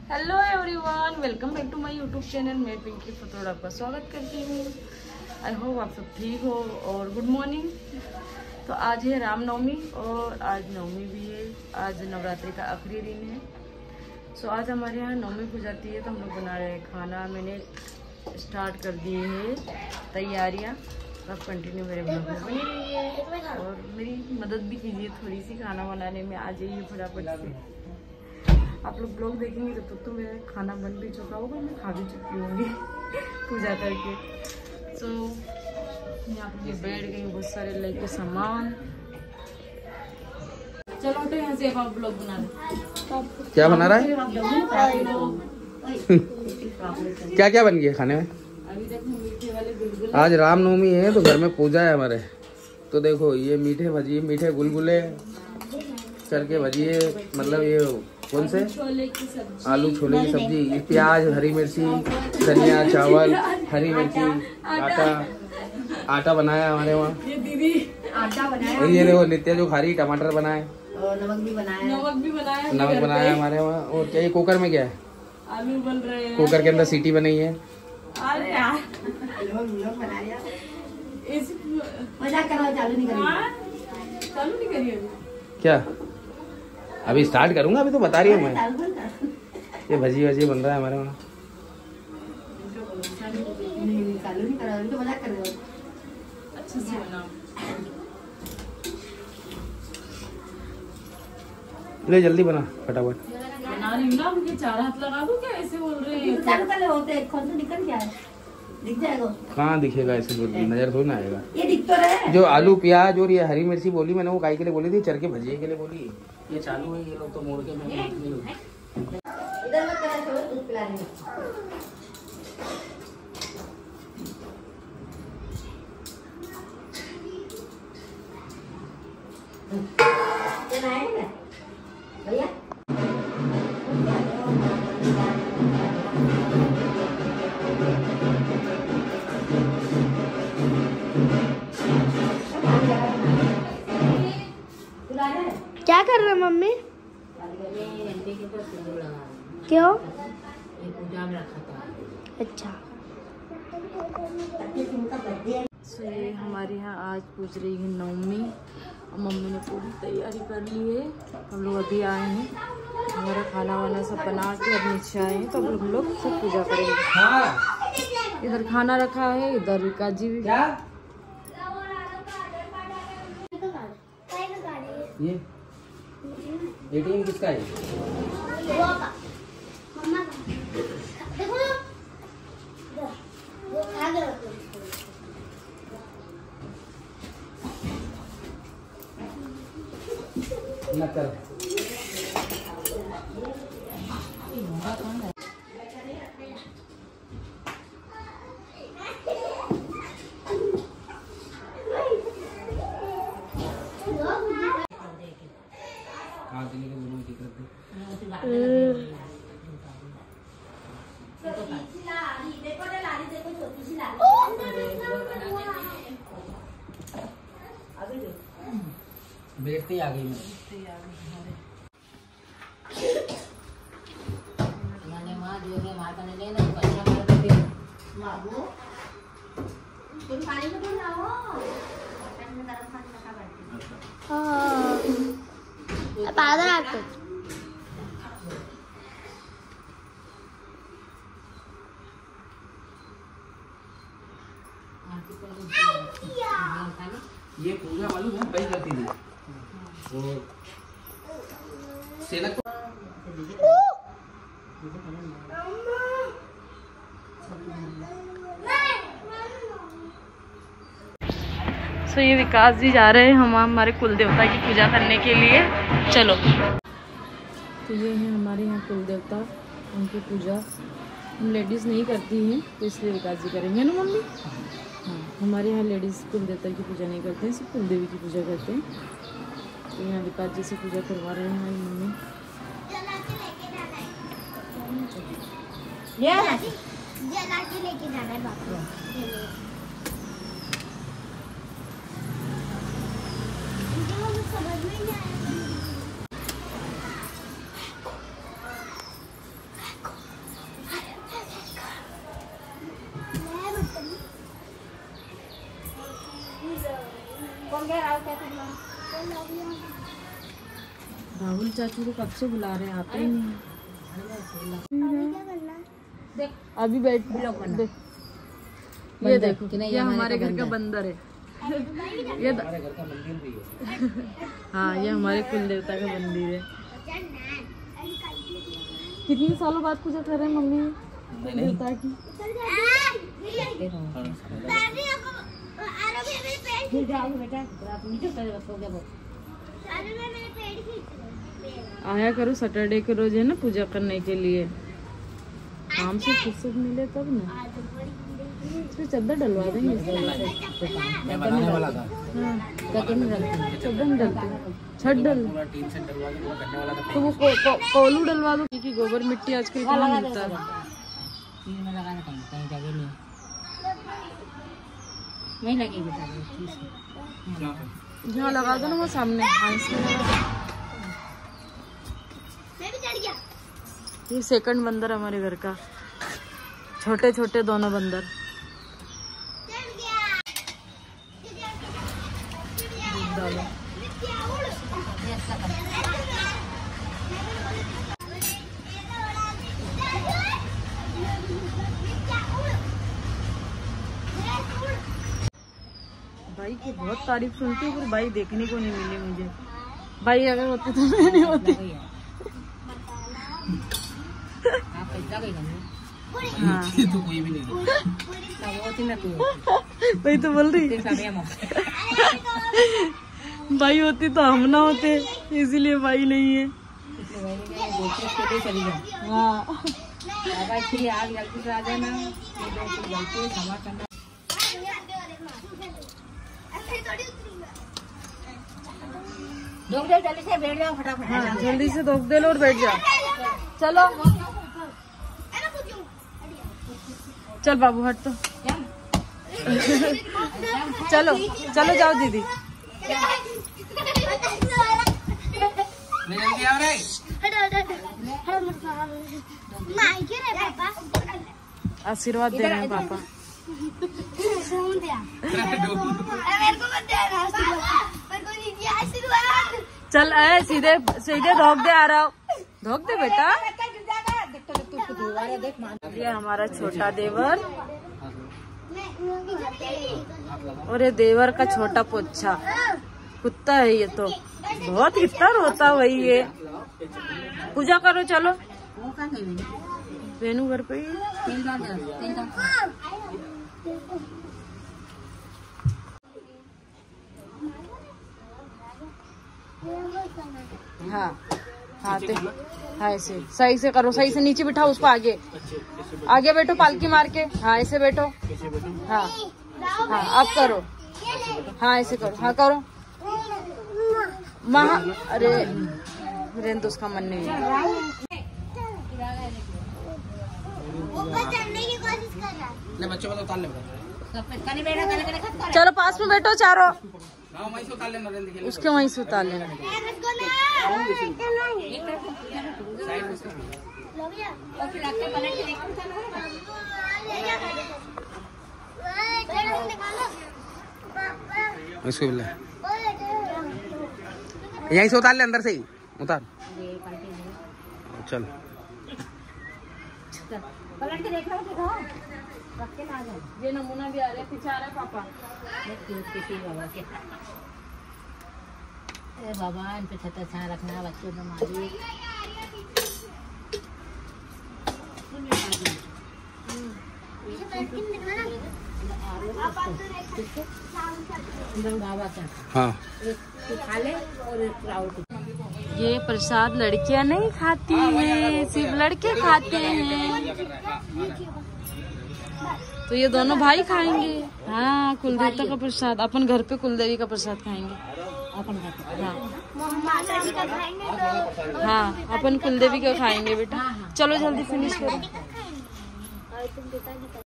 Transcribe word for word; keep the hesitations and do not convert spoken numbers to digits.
Hello everyone, welcome back to my YouTube channel. मैं पिंकी फतोड़ आपका स्वागत करती हूँ। आई होप आप सब ठीक हो और गुड मॉर्निंग। तो आज है रामनवमी और आज नवमी भी है। आज नवरात्रि का आखिरी दिन है। सो आज हमारे यहाँ नवमी हो जाती है तो हम लोग बना रहे हैं खाना। मैंने स्टार्ट कर दिए हैं तैयारियाँ। आप कंटिन्यू मेरे ब्लॉग में बनी रहिए और मेरी मदद भी कीजिए थोड़ी सी खाना बनाने में। आ जाइए फटाफट से। आप लोग ब्लॉग देखेंगे जब तक तो मेरा खाना बन भी चुका होगा, मैं खा भी चुकी होंगी पूजा करके। सो so, यहाँ पे बैठ गई बहुत सारे लेके सामान। चलो तो यहाँ से आप ब्लॉग बना रहे। क्या बना रहा है? क्या क्या बन गया खाने में? अभी देखो मीठे वाले गुलगुले। आज रामनवमी है तो घर में पूजा है हमारे। तो देखो ये मीठे भजिए, मीठे गुलगुले करके भजिए, मतलब ये कौन से छोले की सब्जी, आलू छोले की सब्जी, ये प्याज, हरी मिर्ची, धनिया, चावल, हरी मिर्ची, आटा आटा बनाया हमारे वहाँ। ये दीदी आटा बनाया। और ये देखो नित्या जो खा रही, टमाटर बनाए, नमक भी बनाया नमक भी बनाया नमक बनाया हमारे वहाँ। और क्या ये कुकर में क्या है? आलू बन रहे हैं। कुकर के अंदर सीटी बनाई है। अरे यार इस मजाक करवा चालू नहीं करिए। चालू नहीं करिए क्या? अभी स्टार्ट करूंगा, अभी तो बता रही हूँ मैं। ये भजी भजी बन रहा है हमारे वहाँ। अच्छे से बनाओ। ले जल्दी बना फटाफट। बना रही ना, मुझे चार हाथ लगा दूं क्या? ऐसे बोल रहे हैं। चालू कर ले, होते हैं कौन सा निकल क्या है? दिख जाएगा। कहाँ दिखेगा? ऐसे नजर थोड़ी ना आएगा। ये दिख तो रहा है। जो आलू प्याज और ये हरी मिर्ची बोली मैंने, वो काई के लिए बोली थी, चरके भजिए के लिए बोली। ये चालू है, ये लोग तो मोड़ के मैं इधर मत करा, छोड़ो दूध पिलाने में। भैया क्या कर रहे हो मम्मी? क्यों? अच्छा। सो ये हमारे यहाँ आज पूछ रही है नवमी और मम्मी ने पूरी तैयारी कर ली है। हम लोग अभी आए हैं, हमारा खाना वाना सब बना के अब नीचे आए हैं तो अब हम लोग सब पूजा करेंगे। इधर खाना रखा है, इधर रिका जी भी। ये एटीएम किसका है? न कर। बैठते ही आ गई मैं। ये पूजा मालूम है भाई करती थी और सेना को। सो ये विकास जी जा रहे हैं हम हमारे कुल देवता की पूजा करने के लिए। चलो। तो ये है हमारे यहाँ कुल देवता, उनकी पूजा हम लेडीज़ नहीं करती हैं तो इसलिए विकास जी करेंगे ना मम्मी। हाँ, हमारे यहाँ लेडीज़ कुल देवता की पूजा नहीं करते हैं, सिर्फ कुल देवी की पूजा करते हैं। तो यहाँ विकास जी से पूजा करवा रहे हैं हमारी मम्मी। जला के लेके जाना है बापू। समझ में नहीं आया। राहुल चाचू को कब से बुला रहे हैं, आते ही नहीं। अभी बैठ देख, ये देखो ये हमारे घर का बंदर है। ये हमारे घर का मंदिर भी है। हाँ, ये हमारे कुल देवता का मंदिर है। कितने सालों बाद पूजा कर रहे हैं मम्मी देवता की? आया करो सैटरडे के रोज है ना पूजा करने के लिए, काम से फुर्सत मिले तब ना। इसमें चद्दर डलवा देंगे। मैं बनाने वाला था। हाँ, चद्दर नहीं डलती, छत डल टीम से डलवा के करने वाला था। तो वो को, को, कोलू डलवा दो कि गोबर मिट्टी आजकल कहाँ मिलता है। नहीं लगेगी यहाँ लगा दो ना, वो सामने। हाँ, इसमें लगा दो। ये सेकंड बंदर हमारे घर का, छोटे छोटे दोनों बंदर। डालो। भाई की बहुत तारीफ सुनती हूँ, पर भाई देखने को नहीं मिली मुझे। भाई अगर होते तो मैं नहीं होती। हाँ, तो कोई भी नहीं भाई तो बोल रही भाई होती तो हम ना होते, इसीलिए भाई नहीं है। हाँ, जल्दी से बैठ जाओ फटाफट। हाँ, जल्दी से धोख दे लो और बैठ जाओ। चलो चल बाबू हट तो। चलो चलो जाओ दीदी। जल्दी आ रहे। आशीर्वाद दे रहे हैं पापा। चल आए सीधे सीधे धोख दे, आ रहा हो धोख दे बेटा। ये हमारा छोटा देवर और ये देवर का छोटा पोछा कुत्ता है। ये तो बहुत कितना रोता वही है। पूजा करो चलो। वेनू घर पे ही। हाँ हाँ ते हाँ, ऐसे सही से करो, सही से नीचे बिठाओ उसको। आगे आगे बैठो पालकी मार के। हाँ ऐसे बैठो। हाँ हाँ अब करो। हाँ ऐसे करो। हाँ करो। महा अरे रेन तो उसका मन नहीं है। बच्चों को तो उतार ले। चलो पास में बैठो चारों। वहीं से उतार लेना, उसके वहीं से उतार लेना। इसको बोला यहीं से उतार ले, अंदर से ही उतार। चल पलट के देख रहा हूँ। ये नमूना भी आ रहा है, पीछे आ रहा है पापा। अरे बाबा इन पे छत्ता छा रखना बच्चों को मारी। हाँ, खा ले और ये प्रसाद लड़कियां नहीं खाती हैं, सिर्फ लड़के खाते हैं। तो ये दोनों भाई खाएंगे। हाँ, कुलदेवता का प्रसाद। अपन घर पे कुलदेवी का प्रसाद खाएंगे। हाँ हाँ, अपन कुलदेवी का खाएंगे बेटा। चलो जल्दी फिनिश करो।